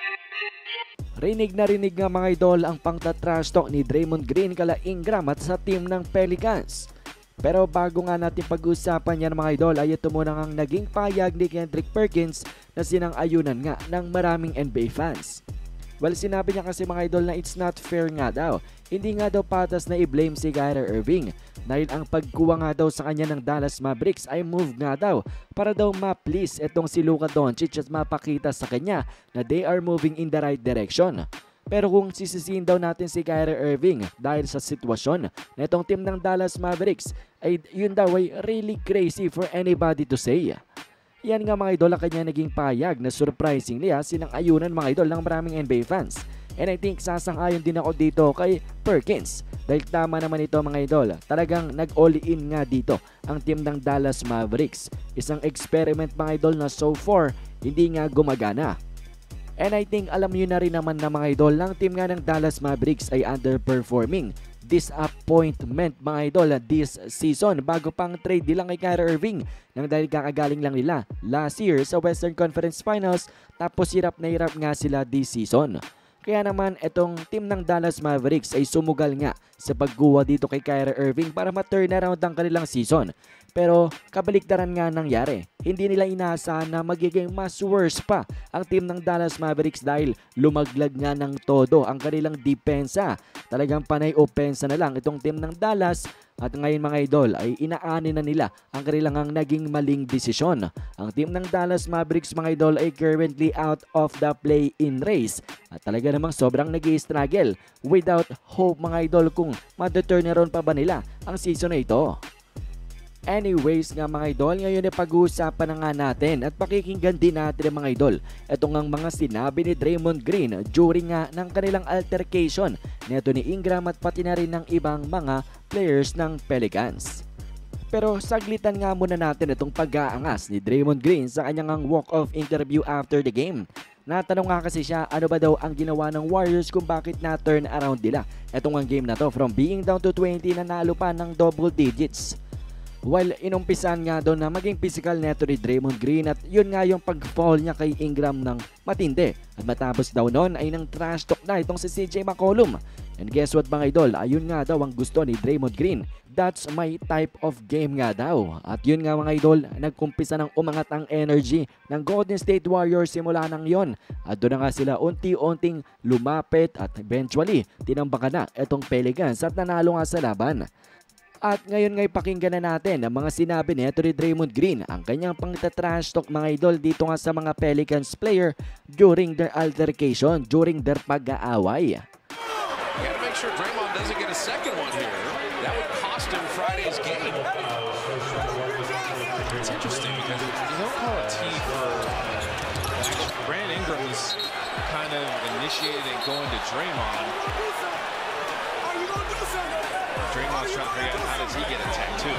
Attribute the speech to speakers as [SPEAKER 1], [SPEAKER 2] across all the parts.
[SPEAKER 1] Rinig na rinig nga mga idol ang pangtatrash talk ni Draymond Green kala Ingram at sa team ng Pelicans. Pero bago nga natin pag-usapan yan mga idol ay ito muna ang naging payag ni Kendrick Perkins na sinang-ayunan nga ng maraming NBA fans. Well, sinabi niya kasi mga idol na it's not fair nga daw. Hindi nga daw patas na i-blame si Kyrie Irving dahil ang pagkuha nga daw sa kanya ng Dallas Mavericks ay move nga daw para daw ma-please itong si Luka Doncic at mapakita sa kanya na they are moving in the right direction. Pero kung sisisihin daw natin si Kyrie Irving dahil sa sitwasyon na itong team ng Dallas Mavericks ay yun daw ay really crazy for anybody to say. Yan nga mga idol ang kanya naging payag na surprisingly sinang-ayunan mga idol ng maraming NBA fans. And I think sasang-ayon din ako dito kay Perkins dahil tama naman ito mga idol. Talagang nag-all-in nga dito ang team ng Dallas Mavericks. Isang experiment mga idol na so far hindi nga gumagana. And I think alam nyo na rin naman na mga idol ng team nga ng Dallas Mavericks ay underperforming. Disappointment mga idol this season bago pang trade nila kay Kyrie Irving nang dahil kakagaling lang nila last year sa Western Conference Finals tapos hirap na hirap nga sila this season. Kaya naman itong team ng Dallas Mavericks ay sumugal nga sa pagkuha dito kay Kyrie Irving para ma-turn around ang kanilang season. Pero kabaliktaran nga nangyari. Hindi nila inaasahan na magiging mas worse pa ang team ng Dallas Mavericks dahil lumaglag nga ng todo ang kanilang depensa. Talagang panay opensa na lang itong team ng Dallas. At ngayon mga idol ay inaani na nila ang kanilang naging maling desisyon. Ang team ng Dallas Mavericks mga idol ay currently out of the play-in race. At talaga namang sobrang nag-i-struggle without hope mga idol kung ma-turnaround pa ba nila ang season na ito. Anyways nga mga idol, ngayon ay pag-uusapan na nga natin at pakikinggan din natin mga idol. Ito ngang mga sinabi ni Draymond Green during nga ng kanilang altercation neto ni Ingram at pati na rin ng ibang mga players ng Pelicans. Pero saglitan nga muna natin itong pag-aangas ni Draymond Green sa kanyang walk-off interview after the game. Natanong nga kasi siya ano ba daw ang ginawa ng Warriors kung bakit na-turn around nila itong ang game na to from being down to 20 na nalo pa ng double digits. While inumpisan nga doon na maging physical neto ni Draymond Green at yun nga yung pag-fall niya kay Ingram ng matindi. At matapos daw noon ay nang trash talk na itong si CJ McCollum. And guess what mga idol, ayun nga daw ang gusto ni Draymond Green. That's my type of game nga daw. At yun nga mga idol, nagkumpisa ng umangat ang energy ng Golden State Warriors simula nang yon. At doon na nga sila unti-unting lumapit at eventually tinambakan na itong Pelicans at nanalo nga sa laban. At ngayon ngay pakinggan na natin ang mga sinabi ni Draymond Green, ang kanyang pangtatrash talk mga idol dito nga sa mga Pelicans player during their altercation, during their pag-aaway.
[SPEAKER 2] You gotta make sure Draymond doesn't get a second one here. That would cost him Friday's game. It's interesting because you don't call a T for Brandon Ingram is kind of initiated and going to Draymond. Draymond's trying to figure out how does he get a tattoo.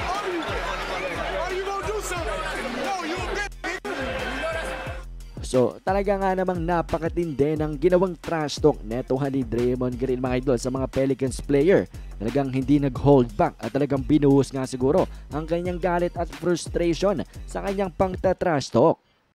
[SPEAKER 1] So talaga nga namang napakatindi ng ginawang trash talk neto ni Draymond Green mga idol sa mga Pelicans player. Talagang hindi nag-hold back at talagang binuhos nga siguro ang kanyang galit at frustration sa kanyang pangta-trash talk.